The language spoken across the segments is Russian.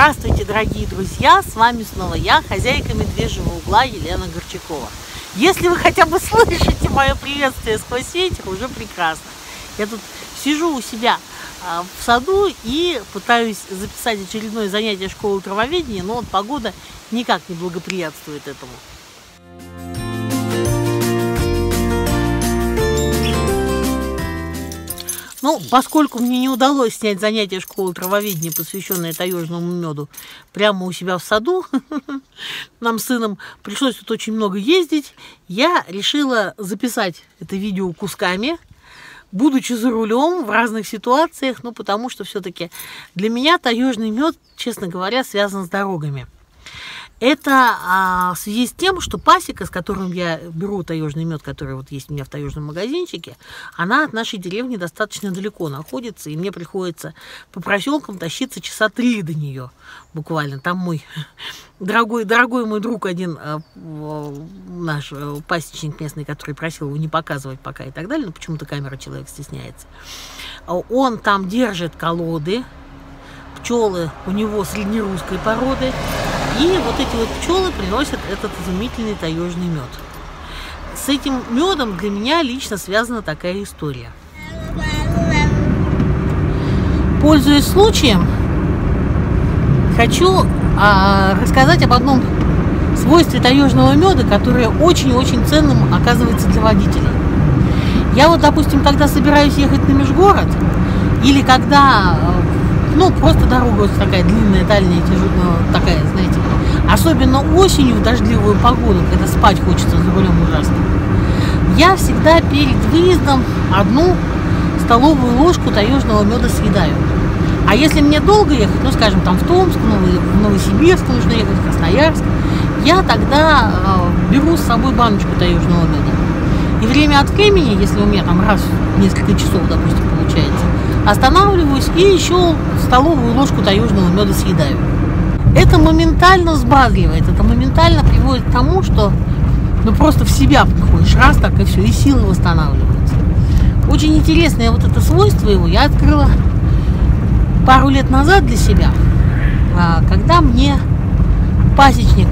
Здравствуйте, дорогие друзья! С вами снова я, хозяйка Медвежьего угла Елена Горчакова. Если вы хотя бы слышите мое приветствие сквозь ветер, уже прекрасно. Я тут сижу у себя в саду и пытаюсь записать очередное занятие школы травоведения, но вот погода никак не благоприятствует этому. Ну, поскольку мне не удалось снять занятие школы травоведения, посвященное таежному меду, прямо у себя в саду, нам с сыном пришлось тут очень много ездить, я решила записать это видео кусками, будучи за рулем в разных ситуациях, ну, потому что все-таки для меня таежный мед, честно говоря, связан с дорогами. Это в связи с тем, что пасека, с которым я беру таежный мед, который вот есть у меня в таежном магазинчике, она от нашей деревни достаточно далеко находится, и мне приходится по проселкам тащиться часа 3 до нее буквально. Там мой дорогой мой друг один, наш пасечник местный, который просил его не показывать пока и так далее, но почему-то камера человек стесняется. Он там держит колоды, пчелы у него среднерусской породы. И вот эти вот пчелы приносят этот изумительный таежный мед. С этим медом для меня лично связана такая история. Пользуясь случаем, хочу рассказать об одном свойстве таежного меда, которое очень-очень ценным оказывается для водителей. Я вот, допустим, когда собираюсь ехать на межгород, или когда, ну, просто дорога вот такая длинная, дальняя, такая, знаете, особенно осенью в дождливую погоду, когда спать хочется за рулем ужасно, я всегда перед выездом 1 столовую ложку таежного меда съедаю. А если мне долго ехать, ну, скажем, там в Томск, в Новосибирск нужно ехать, в Красноярск, я тогда беру с собой баночку таежного меда. И время от времени, если у меня там раз в несколько часов, допустим, получается, останавливаюсь и еще столовую ложку таежного меда съедаю. Это моментально взбадривает, это моментально приводит к тому, что ну просто в себя приходишь, раз так и все, и силы восстанавливаются. Очень интересное вот это свойство его я открыла пару лет назад для себя, когда мне пасечник,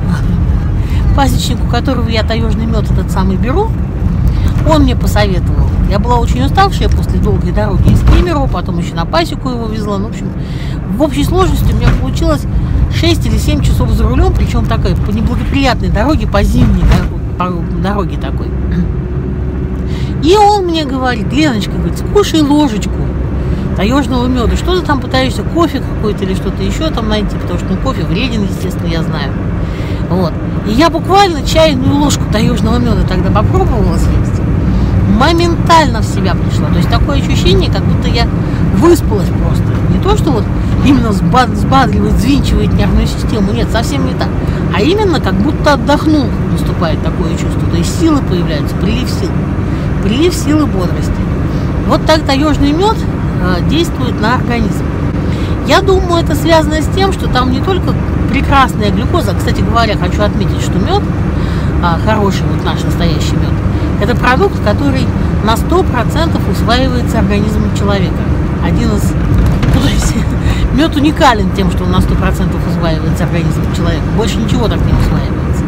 у которого я таежный мед этот самый беру, он мне посоветовал. Я была очень уставшая после долгой дороги из Кемерово, потом еще на пасеку его везла. Ну, в общей сложности у меня получилось 6 или 7 часов за рулем, причем такой по неблагоприятной дороге, по зимней дороге такой. И он мне говорит: Леночка, говорит, скушай ложечку таежного меда. Что ты там пытаешься, кофе какой-то или что-то еще там найти, потому что кофе вреден, естественно, я знаю. Вот. И я буквально чайную ложку таежного меда тогда попробовала съесть. Моментально в себя пришла. То есть такое ощущение, как будто я выспалась просто. Не то, что вот именно взбадривает, взвинчивает нервную систему. Нет, совсем не так. А именно, как будто отдохнул, наступает такое чувство. То есть силы появляются, прилив сил. Прилив сил и бодрости. Вот так таежный мед действует на организм. Я думаю, это связано с тем, что там не только прекрасная глюкоза. Кстати говоря, хочу отметить, что мед, хороший, вот наш настоящий мед, это продукт, который на 100% усваивается организмом человека. Один из... Ну, то есть мед уникален тем, что он на 100% усваивается организмом человека. Больше ничего так не усваивается.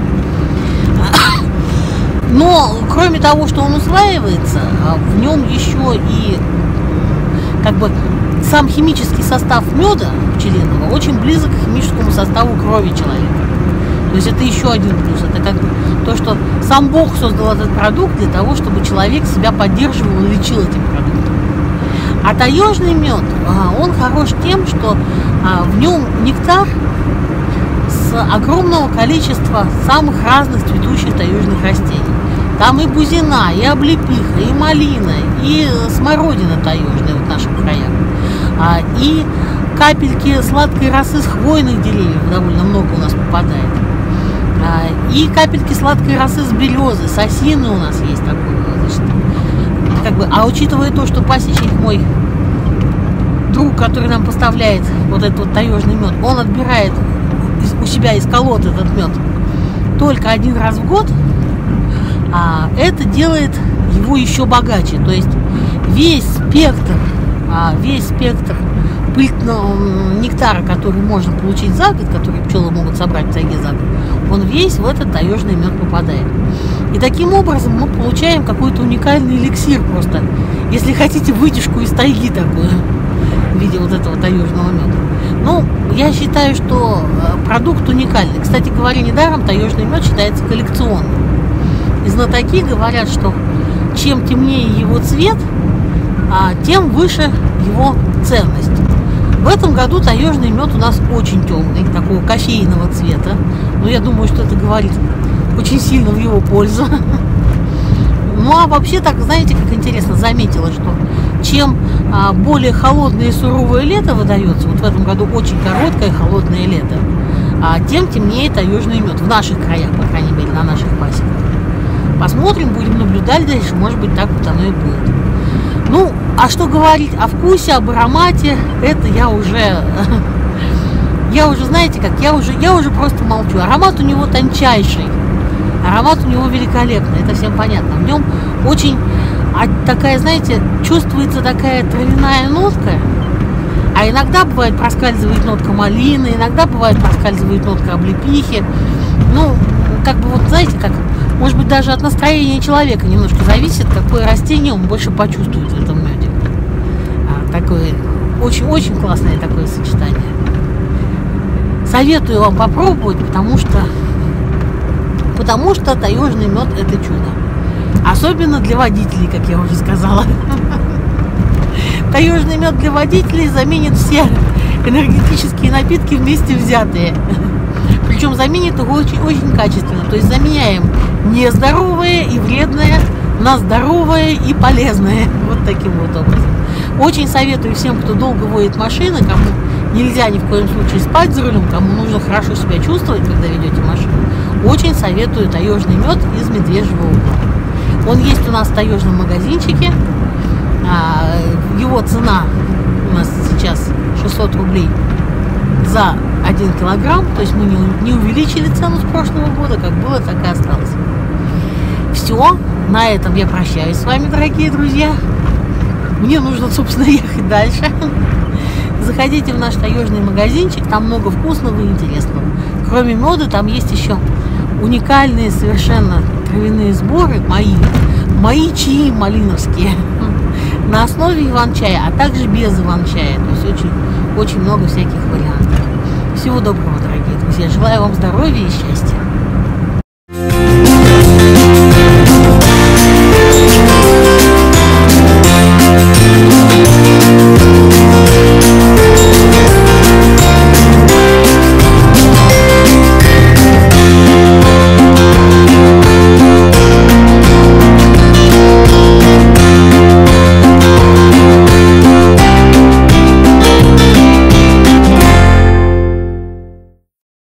Но, кроме того, что он усваивается, в нем еще и как бы сам химический состав меда пчелиного очень близок к химическому составу крови человека. То есть это еще один плюс. Это как бы то, что сам Бог создал этот продукт для того, чтобы человек себя поддерживал и лечил этим продуктом. А таежный мед, он хорош тем, что в нем нектар с огромного количества самых разных цветущих таежных растений. Там и бузина, и облепиха, и малина, и смородина таежная в наших краях. И капельки сладкой росы с хвойных деревьев довольно много у нас попадает. И капельки сладкой росы с березы, с осины у нас есть такое. Значит, как бы, а учитывая то, что пасечник мой, друг, который нам поставляет вот этот вот таежный мед, он отбирает у себя из колод этот мед только 1 раз в год, это делает его еще богаче. То есть весь спектр нектара, который можно получить за год, который пчелы могут собрать в тайге за год, он весь в этот таежный мед попадает. И таким образом мы получаем какой-то уникальный эликсир просто. Если хотите, вытяжку из тайги такую, в виде вот этого таежного меда. Ну, я считаю, что продукт уникальный. Кстати говоря, недаром таежный мед считается коллекционным. И знатоки говорят, что чем темнее его цвет, тем выше его ценность. В этом году таежный мед у нас очень темный, такого кофейного цвета. Но я думаю, что это говорит очень сильно в его пользу. Ну а вообще так, знаете, как интересно, заметила, что чем более холодное и суровое лето выдается, вот в этом году очень короткое холодное лето, тем темнее таежный мед в наших краях, по крайней мере, на наших пасеках. Посмотрим, будем наблюдать дальше, может быть, так вот оно и будет. Ну, а что говорить о вкусе, об аромате, это я уже, знаете как, я уже просто молчу. Аромат у него тончайший, аромат у него великолепный, это всем понятно. В нем очень такая, знаете, чувствуется такая травяная нотка, а иногда бывает проскальзывает нотка малины, иногда бывает проскальзывает нотка облепихи. Ну, как бы вот, знаете, как, может быть, даже от настроения человека немножко зависит, какое растение он больше почувствует в этом меде. Такое очень-очень классное такое сочетание. Советую вам попробовать, потому что таежный мед – это чудо. Особенно для водителей, как я уже сказала. Таежный мед для водителей заменит все энергетические напитки вместе взятые. Причем заменит его очень качественно. То есть заменяем нездоровое и вредное на здоровое и полезное. Вот таким вот образом. Очень советую всем, кто долго водит машины, кому нельзя ни в коем случае спать за рулем, кому нужно хорошо себя чувствовать, когда ведете машину. Очень советую таежный мед из Медвежьего угла. Он есть у нас в таежном магазинчике. Его цена у нас сейчас 600 рублей за 1 килограмм. То есть мы не увеличили цену с прошлого года, как было, так и осталось. Все, на этом я прощаюсь с вами, дорогие друзья. Мне нужно, собственно, ехать дальше. Заходите в наш таежный магазинчик, там много вкусного и интересного. Кроме меда, там есть еще уникальные совершенно травяные сборы, мои чаи малиновские, на основе иван-чая, а также без иван-чая. То есть очень много всяких вариантов. Всего доброго, дорогие друзья. Желаю вам здоровья и счастья.